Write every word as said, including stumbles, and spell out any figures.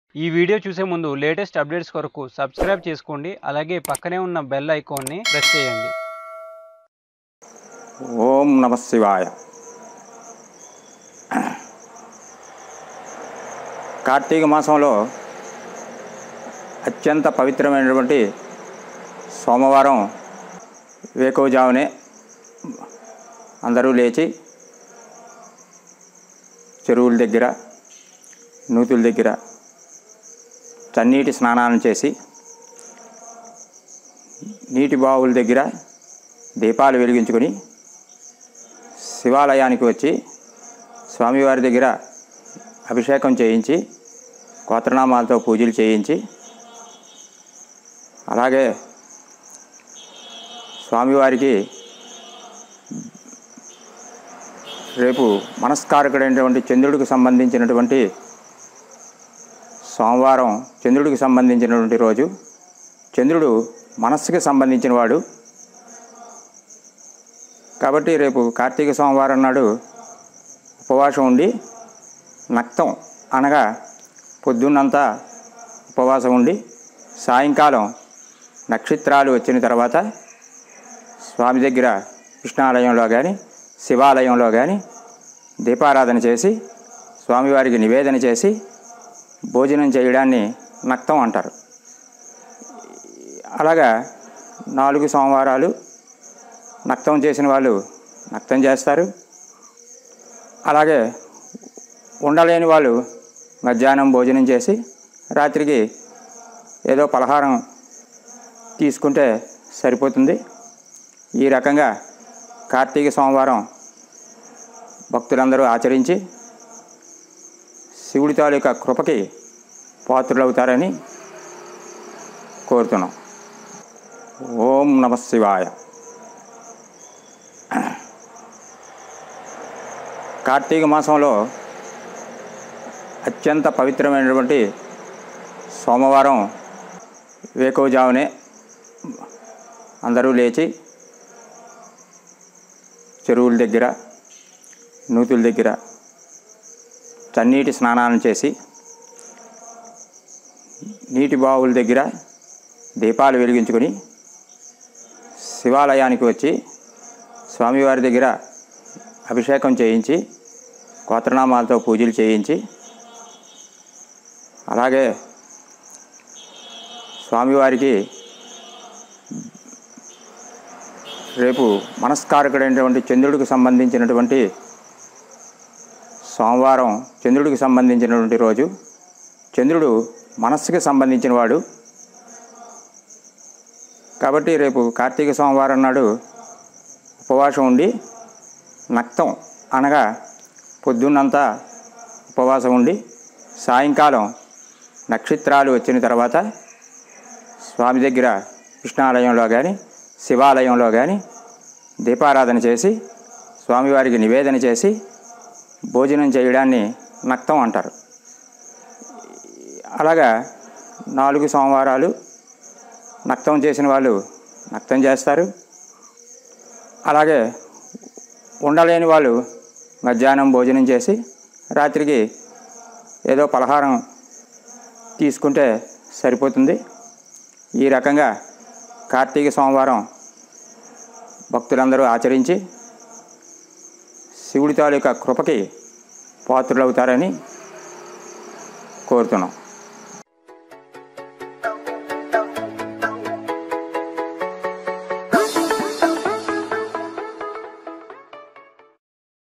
ఈ వీడియో చూసే ముందు లేటెస్ట్ అప్డేట్స్ కొరకు సబ్స్క్రైబ్ చేసుకోండి. అలాగే పక్కనే ఉన్న బెల్ ఐకాన్ని ప్రెస్ చేయండి. ఓం నమ శివాయ. కార్తీక మాసంలో అత్యంత పవిత్రమైనటువంటి సోమవారం వేకువజామునే అందరూ లేచి చెరువుల దగ్గర నూతుల దగ్గర చన్నీటి స్నానాలను చేసి నీటి బావుల దగ్గర దీపాలు వెలిగించుకొని శివాలయానికి వచ్చి స్వామివారి దగ్గర అభిషేకం చేయించి గోత్రనామాలతో పూజలు చేయించి అలాగే స్వామివారికి రేపు మనస్కారకుడైనటువంటి చంద్రుడికి సంబంధించినటువంటి సోమవారం చంద్రుడికి సంబంధించినటువంటి రోజు. చంద్రుడు మనస్సుకి సంబంధించిన వాడు కాబట్టి రేపు కార్తీక సోమవారం నాడు ఉపవాసం ఉండి నక్తం అనగా పొద్దున్నంతా ఉపవాసం ఉండి సాయంకాలం నక్షత్రాలు వచ్చిన తర్వాత స్వామి దగ్గర కృష్ణాలయంలో కానీ శివాలయంలో కానీ దీపారాధన చేసి స్వామివారికి నివేదన చేసి భోజనం చేయడాన్ని నక్తం అంటారు. అలాగా నాలుగు సోమవారాలు నక్తం చేసిన వాళ్ళు నక్తం చేస్తారు. అలాగే ఉండలేని వాళ్ళు మధ్యాహ్నం భోజనం చేసి రాత్రికి ఏదో పలహారం తీసుకుంటే సరిపోతుంది. ఈ రకంగా కార్తీక సోమవారం భక్తులందరూ ఆచరించి శివుడి తాలూకా కృపకి పాత్రులవుతారని కోరుతున్నాం. ఓం నమ శివాయ. కార్తీక మాసంలో అత్యంత పవిత్రమైనటువంటి సోమవారం వేకువజామునే అందరూ లేచి చెరువుల దగ్గర నూతుల దగ్గర చన్నీటి స్నానాలను చేసి నీటి బావుల దగ్గర దీపాలు వెలిగించుకొని శివాలయానికి వచ్చి స్వామివారి దగ్గర అభిషేకం చేయించి గోత్రనామాలతో పూజలు చేయించి అలాగే స్వామివారికి రేపు మనస్కారకుడైనటువంటి చంద్రుడికి సంబంధించినటువంటి సోమవారం చంద్రుడికి సంబంధించినటువంటి రోజు. చంద్రుడు మనస్సుకి సంబంధించిన వాడు కాబట్టి రేపు కార్తీక సోమవారం నాడు ఉపవాసం ఉండి నక్తం అనగా పొద్దున్నంతా ఉపవాసం ఉండి సాయంకాలం నక్షత్రాలు వచ్చిన తర్వాత స్వామి దగ్గర కృష్ణాలయంలో కానీ శివాలయంలో కానీ దీపారాధన చేసి స్వామివారికి నివేదన చేసి భోజనం చేయడాన్ని నక్తం అంటారు. అలాగా నాలుగు సోమవారాలు నక్తం చేసిన వాళ్ళు నక్తం చేస్తారు. అలాగే ఉండలేని వాళ్ళు మధ్యాహ్నం భోజనం చేసి రాత్రికి ఏదో పలహారం తీసుకుంటే సరిపోతుంది. ఈ రకంగా కార్తీక సోమవారం భక్తులందరూ ఆచరించి శివుడి తాలూకా కృపకి పాత్రులవుతారని కోరుతున్నాం.